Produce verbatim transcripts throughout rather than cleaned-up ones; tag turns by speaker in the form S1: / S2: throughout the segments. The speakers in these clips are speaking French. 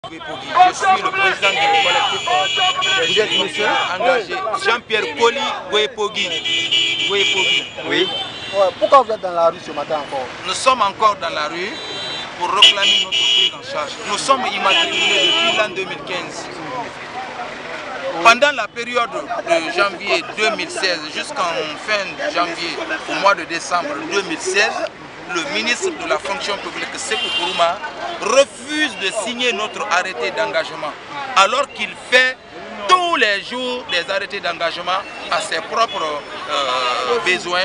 S1: Je suis le président du collectif des jeunes monsieur engagés, Jean-Pierre Koli Goepogui.
S2: Oui.
S3: Ouais, pourquoi vous êtes dans la rue ce matin encore?
S1: Nous sommes encore dans la rue pour réclamer notre prise en charge. Nous sommes immatriculés depuis l'an deux mille quinze. Pendant la période de janvier deux mille seize jusqu'en fin janvier, au mois de décembre deux mille seize, le ministre de la fonction publique, Sékou Kourouma, refuse de signer notre arrêté d'engagement, alors qu'il fait tous les jours des arrêtés d'engagement à ses propres euh, besoins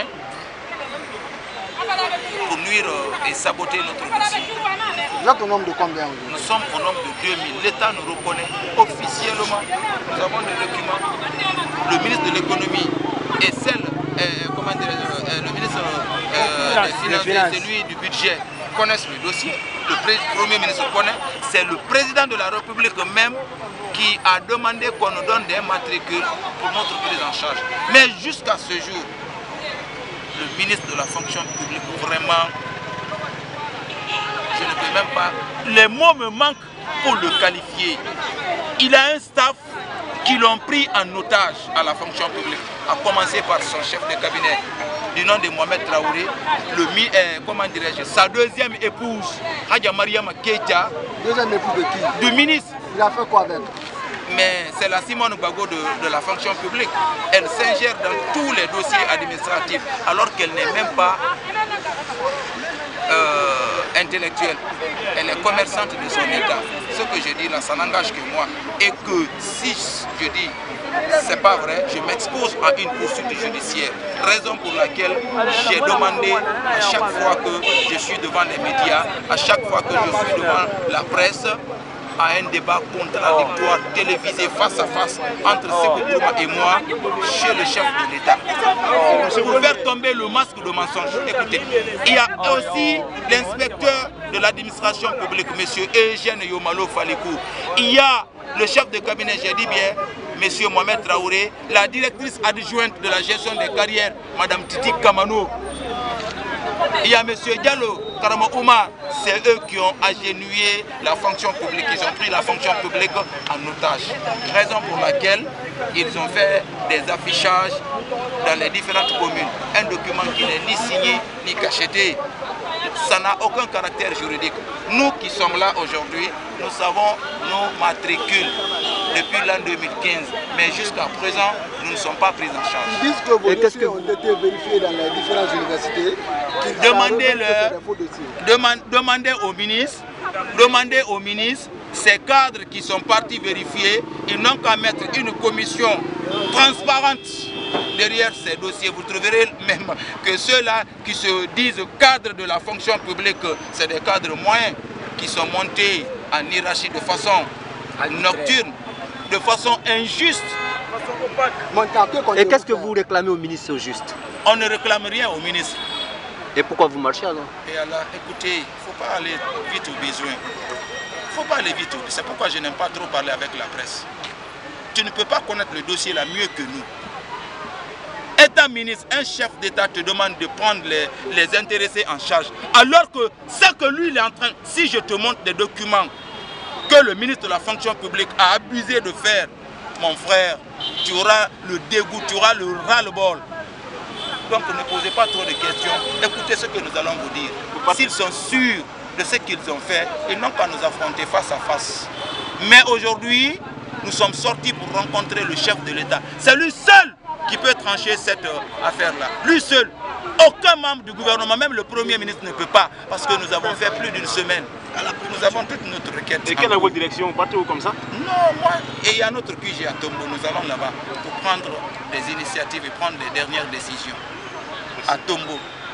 S1: pour nuire et saboter notre dossier.
S3: Vous êtes au nombre de combien?
S1: Nous sommes au nombre de deux mille. L'État nous reconnaît officiellement. Nous avons des documents. Le ministre de l'économie et celle, euh, comment dire, euh, le ministre euh, des Finances et celui du budget connaissent le dossier. Le Premier ministre connaît. C'est le président de la République même qui a demandé qu'on nous donne des matricules pour notre prise en charge. Mais jusqu'à ce jour, le ministre de la fonction publique, vraiment, je ne peux même pas, les mots me manquent pour le qualifier. Il a un staff qui l'ont pris en otage à la fonction publique, à commencer par son chef de cabinet du nom de Mohamed Traoré, le, euh, comment dirais-je, sa deuxième épouse, Hadja Mariama Keita.
S3: Deuxième épouse de qui?
S1: Du ministre.
S3: Il a fait quoi avec?
S1: Mais c'est la Simone Bago de, de la fonction publique. Elle s'ingère dans tous les dossiers administratifs, alors qu'elle n'est même pas euh, intellectuelle. Elle est commerçante de son État. Ce que je dis là, ça n'engage que moi. Et que si je dis c'est pas vrai, je m'expose à une poursuite judiciaire. Raison pour laquelle j'ai demandé à chaque fois que je suis devant les médias, à chaque fois que je suis devant la presse, à un débat contradictoire télévisé face à face entre Sékou Kourouma et moi chez le chef de l'État. Pour faire tomber le masque de mensonge. Écoutez, il y a aussi l'inspecteur de l'administration publique, M. Eugène Yomalo Falikou. Il y a le chef de cabinet, j'ai dit bien, M. Mohamed Traoré, la directrice adjointe de la gestion des carrières, Mme Titi Kamano. Il y a M. Diallo Karama Oumar, c'est eux qui ont agenouillé la fonction publique, ils ont pris la fonction publique en otage. Raison pour laquelle ils ont fait des affichages dans les différentes communes. Un document qui n'est ni signé ni cacheté. Ça n'a aucun caractère juridique. Nous qui sommes là aujourd'hui, nous savons nos matricules depuis l'an deux mille quinze. Mais jusqu'à présent, nous ne sommes pas pris en charge.
S3: Ils disent que vos dossiers que... ont été vérifiés dans les différentes universités.
S1: Demandez-leur, demande, demandez au ministre, demandez au ministre, ces cadres qui sont partis vérifier, ils n'ont qu'à mettre une commission transparente derrière ces dossiers. Vous trouverez même que ceux-là qui se disent cadres de la fonction publique, c'est des cadres moyens qui sont montés en hiérarchie de façon nocturne, de façon injuste.
S2: Et qu'est-ce que vous réclamez au ministre au juste?
S1: On ne réclame rien au ministre.
S2: Et pourquoi vous marchez alors?
S1: Et alors, écoutez, il ne faut pas aller vite au besoin. Il ne faut pas aller vite au besoin. C'est pourquoi je n'aime pas trop parler avec la presse. Tu ne peux pas connaître le dossier là mieux que nous. État ministre, un chef d'État te demande de prendre les, les intéressés en charge. Alors que ce que lui il est en train, si je te montre des documents que le ministre de la fonction publique a abusé de faire, mon frère, tu auras le dégoût, tu auras le ras-le-bol. Donc ne posez pas trop de questions, écoutez ce que nous allons vous dire. S'ils sont sûrs de ce qu'ils ont fait, ils n'ont qu'à nous affronter face à face. Mais aujourd'hui, nous sommes sortis pour rencontrer le chef de l'État. C'est lui seul qui peut trancher cette euh, affaire-là. Lui seul. Aucun membre du gouvernement, même le Premier ministre ne peut pas, parce que nous avons fait plus d'une semaine. Nous avons toute notre requête.
S4: Et quelle est votre direction? Vous partez où comme ça?
S1: Non, moi, et il y a notre Q G à Tombo, nous allons là-bas pour prendre des initiatives et prendre les dernières décisions. À Tombo.